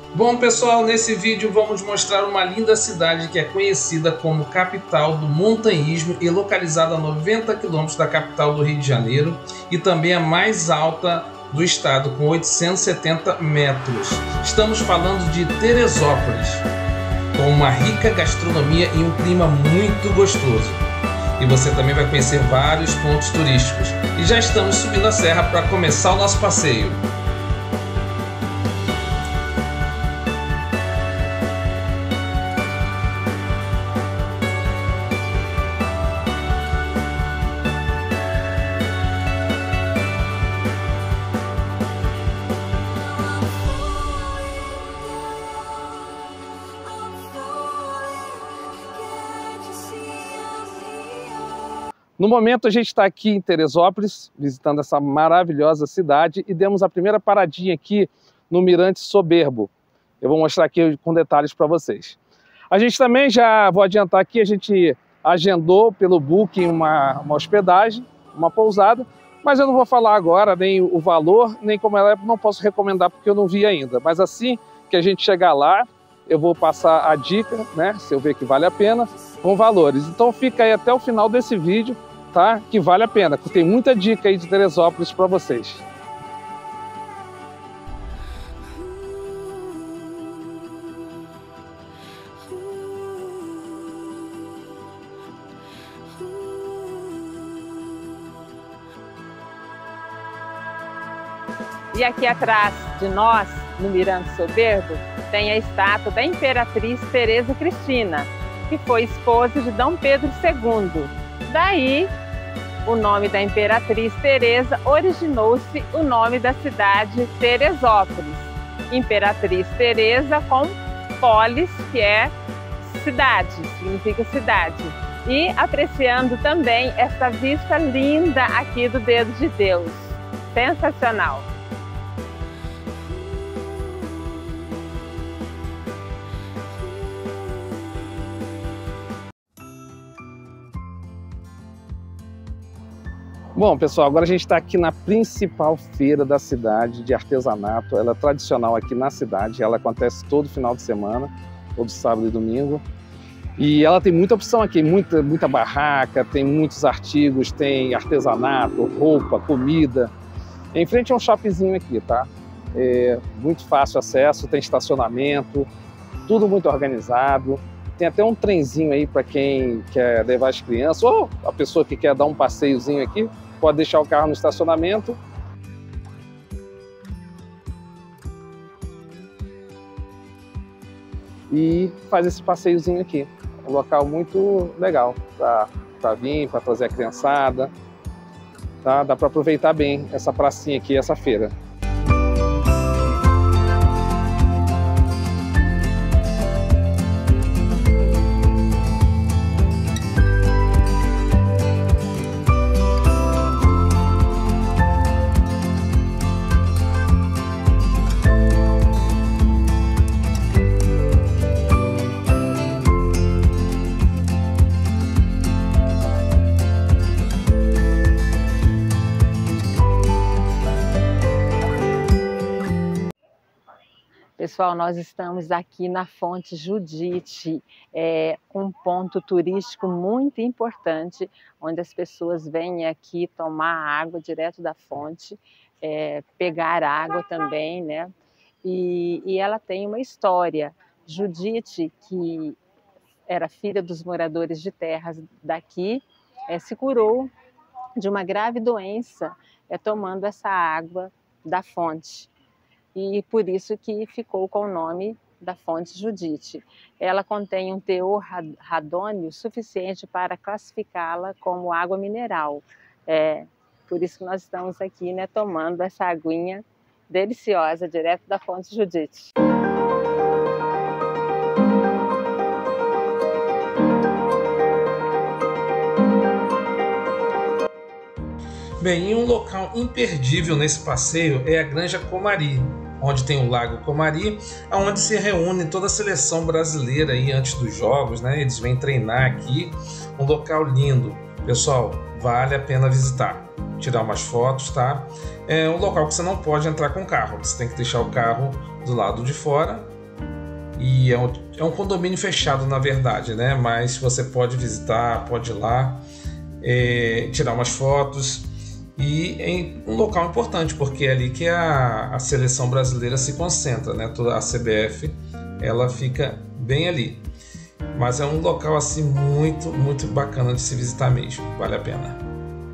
Bom pessoal, nesse vídeo vamos mostrar uma linda cidade que é conhecida como capital do montanhismo e localizada a 90 km da capital do Rio de Janeiro e também a mais alta do estado, com 870 metros. Estamos falando de Teresópolis, com uma rica gastronomia e um clima muito gostoso. E você também vai conhecer vários pontos turísticos. E já estamos subindo a serra para começar o nosso passeio. No momento a gente está aqui em Teresópolis, visitando essa maravilhosa cidade, e demos a primeira paradinha aqui no Mirante Soberbo. Eu vou mostrar aqui com detalhes para vocês. A gente também, já vou adiantar aqui, a gente agendou pelo Booking uma hospedagem, uma pousada, mas eu não vou falar agora nem o valor, nem como ela é, não posso recomendar porque eu não vi ainda. Mas assim que a gente chegar lá, eu vou passar a dica, né, se eu ver que vale a pena, com valores. Então fica aí até o final desse vídeo, tá? Que vale a pena, porque tem muita dica aí de Teresópolis para vocês. E aqui atrás de nós, no Mirante Soberbo, tem a estátua da Imperatriz Teresa Cristina, que foi esposa de Dom Pedro II. Daí, o nome da Imperatriz Teresa originou-se o nome da cidade Teresópolis. Imperatriz Teresa com polis, que é cidade, significa cidade. E apreciando também essa vista linda aqui do Dedo de Deus. Sensacional! Bom, pessoal, agora a gente está aqui na principal feira da cidade de artesanato. Ela é tradicional aqui na cidade, ela acontece todo final de semana, todo sábado e domingo. E ela tem muita opção aqui, muita barraca, tem muitos artigos, tem artesanato, roupa, comida. Em frente a um shoppingzinho aqui, tá? É muito fácil acesso, tem estacionamento, tudo muito organizado. Tem até um trenzinho aí para quem quer levar as crianças, ou a pessoa que quer dar um passeiozinho aqui, pode deixar o carro no estacionamento. E faz esse passeiozinho aqui. Um local muito legal para vir, para trazer a criançada. Tá? Dá para aproveitar bem essa pracinha aqui, essa feira. Pessoal, nós estamos aqui na Fonte Judite, um ponto turístico muito importante, onde as pessoas vêm aqui tomar água direto da fonte, pegar água também, né? E ela tem uma história. Judite, que era filha dos moradores de terras daqui, se curou de uma grave doença tomando essa água da fonte. E por isso que ficou com o nome da Fonte Judite. Ela contém um teor radônio suficiente para classificá-la como água mineral. Por isso que nós estamos aqui, né, tomando essa aguinha deliciosa, direto da Fonte Judite. Bem, e um local imperdível nesse passeio é a Granja Comari, onde tem o Lago Comari, onde se reúne toda a seleção brasileira aí antes dos jogos, né? Eles vêm treinar aqui, um local lindo. Pessoal, vale a pena visitar, tirar umas fotos, tá? É um local que você não pode entrar com carro, você tem que deixar o carro do lado de fora e é um condomínio fechado, na verdade, né? Mas você pode visitar, pode ir lá, tirar umas fotos, e é um local importante, porque é ali que a seleção brasileira se concentra, né? Toda a CBF, ela fica bem ali. Mas é um local assim muito, muito bacana de se visitar mesmo, vale a pena.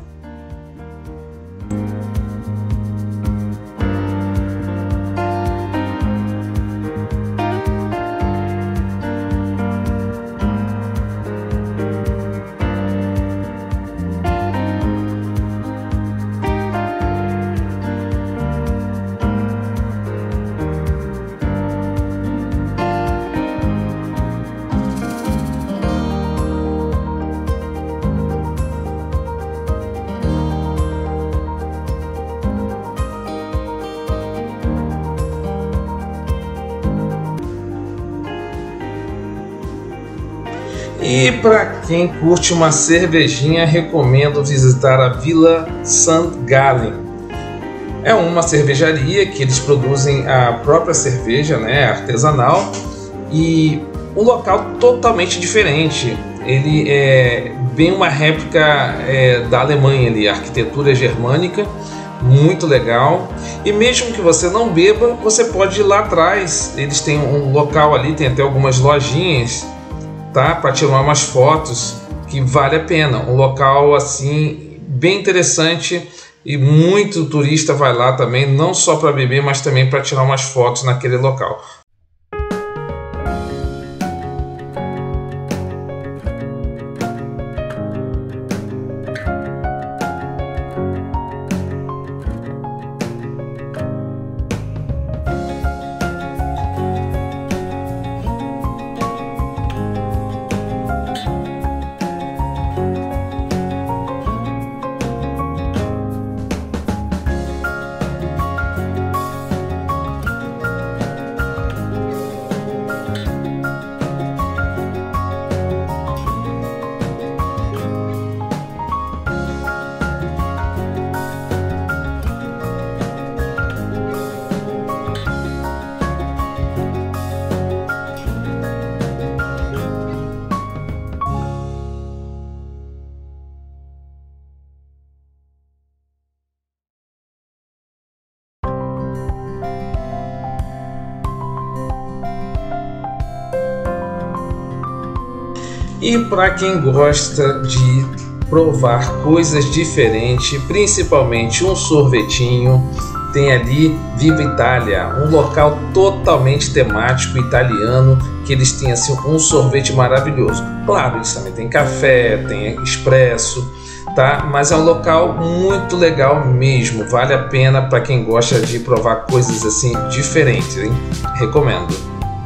E para quem curte uma cervejinha, recomendo visitar a Vila St. Gallen. É uma cervejaria que eles produzem a própria cerveja, né, artesanal, e um local totalmente diferente. Ele é bem uma réplica da Alemanha ali, a arquitetura germânica, muito legal. E mesmo que você não beba, você pode ir lá atrás. Eles têm um local ali, tem até algumas lojinhas, tá, para tirar umas fotos, que vale a pena. Um local assim bem interessante, e muito turista vai lá também, não só para beber, mas também para tirar umas fotos naquele local. E para quem gosta de provar coisas diferentes, principalmente um sorvetinho, tem ali Viva Itália, um local totalmente temático italiano, que eles têm assim um sorvete maravilhoso. Claro, eles também têm café, tem expresso, tá? Mas é um local muito legal mesmo, vale a pena para quem gosta de provar coisas assim diferentes, hein? Recomendo.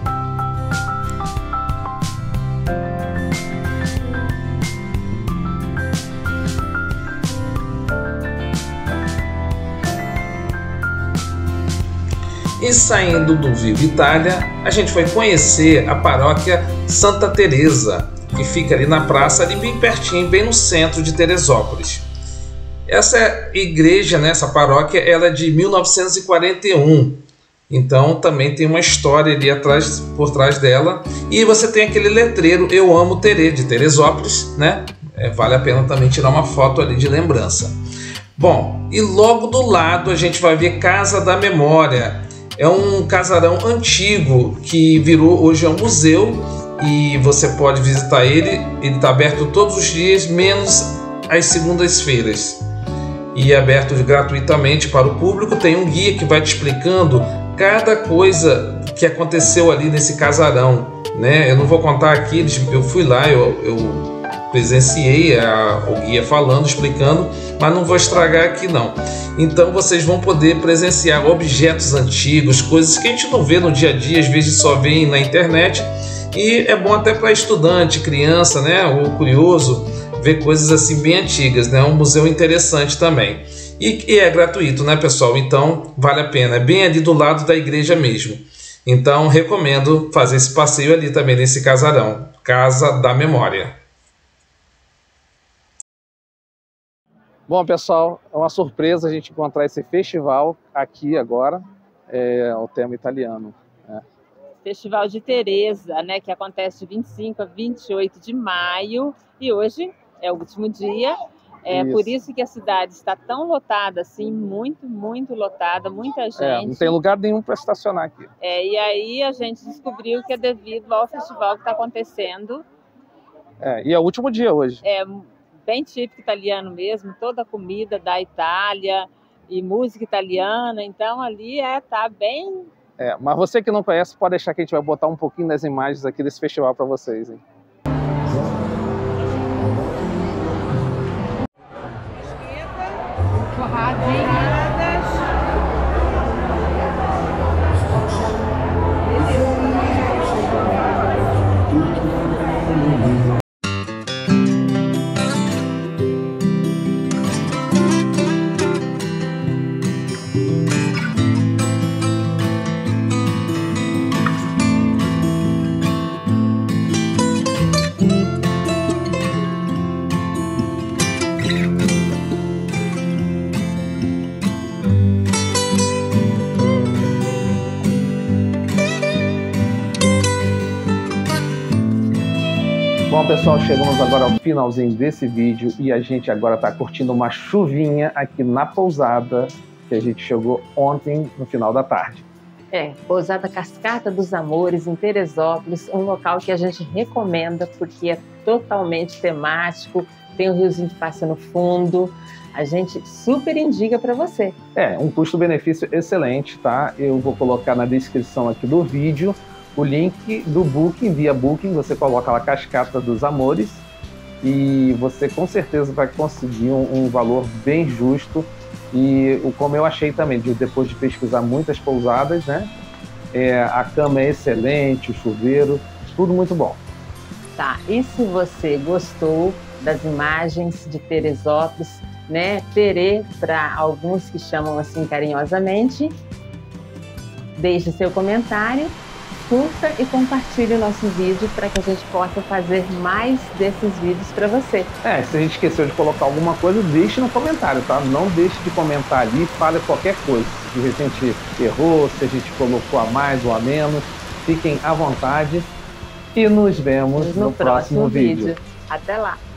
E saindo do Viva Itália, a gente foi conhecer a paróquia Santa Teresa, que fica ali na praça, ali bem pertinho, bem no centro de Teresópolis. Essa igreja, né, essa paróquia, ela é de 1941, então também tem uma história ali atrás, por trás dela. E você tem aquele letreiro Eu Amo Terê, de Teresópolis, né? Vale a pena também tirar uma foto ali de lembrança. Bom, e logo do lado a gente vai ver Casa da Memória. É um casarão antigo que virou hoje um museu, e você pode visitar ele. Ele está aberto todos os dias, menos às segundas-feiras, e é aberto gratuitamente para o público. Tem um guia que vai te explicando cada coisa que aconteceu ali nesse casarão, né? Eu não vou contar aqui, eu fui lá, eu presenciei o guia falando, explicando, mas não vou estragar aqui não. Então vocês vão poder presenciar objetos antigos, coisas que a gente não vê no dia a dia, às vezes só vê na internet, e é bom até para estudante, criança, né, ou curioso, ver coisas assim bem antigas, né? É um museu interessante também. E é gratuito, né, pessoal? Então vale a pena, é bem ali do lado da igreja mesmo. Então recomendo fazer esse passeio ali também nesse casarão, Casa da Memória. Bom, pessoal, é uma surpresa a gente encontrar esse festival aqui agora, o tema italiano, né? Festival de Teresa, né, que acontece de 25 a 28 de maio, e hoje é o último dia. Por isso que a cidade está tão lotada, assim, muito, muito lotada, muita gente. Não tem lugar nenhum para estacionar aqui. E aí a gente descobriu que é devido ao festival que está acontecendo. E é o último dia hoje. Bem típico italiano mesmo, toda a comida da Itália e música italiana, então ali tá bem... Mas você que não conhece, pode deixar que a gente vai botar um pouquinho das imagens aqui desse festival para vocês, hein? Bom, pessoal, chegamos agora ao finalzinho desse vídeo e a gente agora está curtindo uma chuvinha aqui na pousada que a gente chegou ontem no final da tarde. Pousada Cascata dos Amores, em Teresópolis, um local que a gente recomenda porque é totalmente temático, tem um riozinho que passa no fundo, a gente super indica para você. Um custo-benefício excelente, tá? Eu vou colocar na descrição aqui do vídeo o link do Booking, via Booking, você coloca lá Cascata dos Amores e você com certeza vai conseguir um valor bem justo. E como eu achei também, depois de pesquisar muitas pousadas, né? A cama é excelente, o chuveiro, tudo muito bom. E se você gostou das imagens de Teresópolis, né? Terê, para alguns que chamam assim carinhosamente, deixe seu comentário, curta e compartilhe o nosso vídeo para que a gente possa fazer mais desses vídeos para você. Se a gente esqueceu de colocar alguma coisa, deixe no comentário, tá? Não deixe de comentar ali, fale qualquer coisa. De repente errou, se a gente colocou a mais ou a menos, fiquem à vontade e nos vemos no próximo vídeo. Até lá!